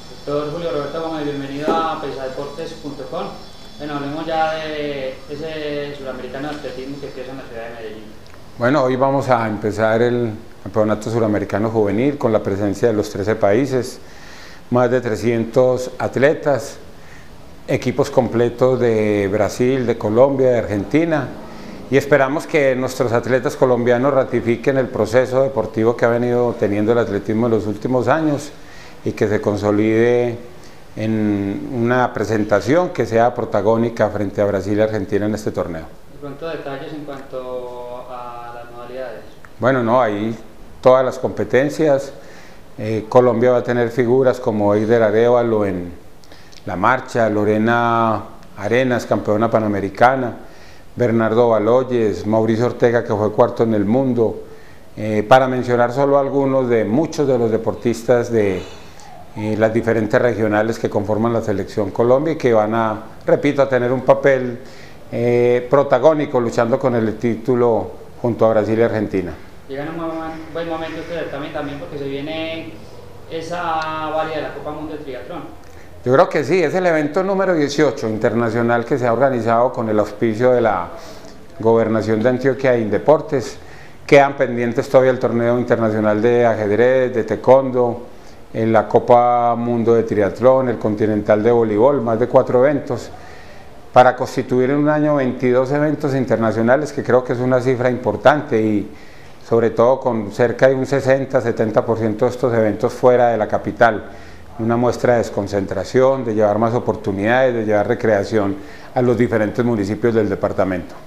Doctor Julio Roberto Gómez, bienvenido a paisadeportes.com. Bueno, hablemos ya de ese suramericano de atletismo que empieza en la ciudad de Medellín. Bueno, hoy vamos a empezar el Campeonato Suramericano Juvenil con la presencia de los 13 países, más de 300 atletas, equipos completos de Brasil, de Colombia, de Argentina, y esperamos que nuestros atletas colombianos ratifiquen el proceso deportivo que ha venido teniendo el atletismo en los últimos años y que se consolide en una presentación que sea protagónica frente a Brasil y Argentina en este torneo. De pronto detalles en cuanto a las modalidades. Bueno, no, ahí todas las competencias. Colombia va a tener figuras como Eider Arévalo en la marcha, Lorena Arenas, campeona panamericana, Bernardo Baloyes, Mauricio Ortega, que fue cuarto en el mundo, para mencionar solo algunos de muchos de los deportistas de las diferentes regionales que conforman la selección Colombia y que van a, repito, a tener un papel protagónico luchando con el título junto a Brasil y Argentina. Llegan en un buen momento este certamen también porque se viene esa válida de la Copa Mundo de Triatlón. Yo creo que sí, es el evento número 18 internacional que se ha organizado con el auspicio de la Gobernación de Antioquia e Indeportes. Quedan pendientes todavía el torneo internacional de ajedrez, de taekwondo, en la Copa Mundo de Triatlón, el Continental de Voleibol, más de 4 eventos, para constituir en un año 22 eventos internacionales, que creo que es una cifra importante y sobre todo con cerca de un 60-70% de estos eventos fuera de la capital. Una muestra de desconcentración, de llevar más oportunidades, de llevar recreación a los diferentes municipios del departamento.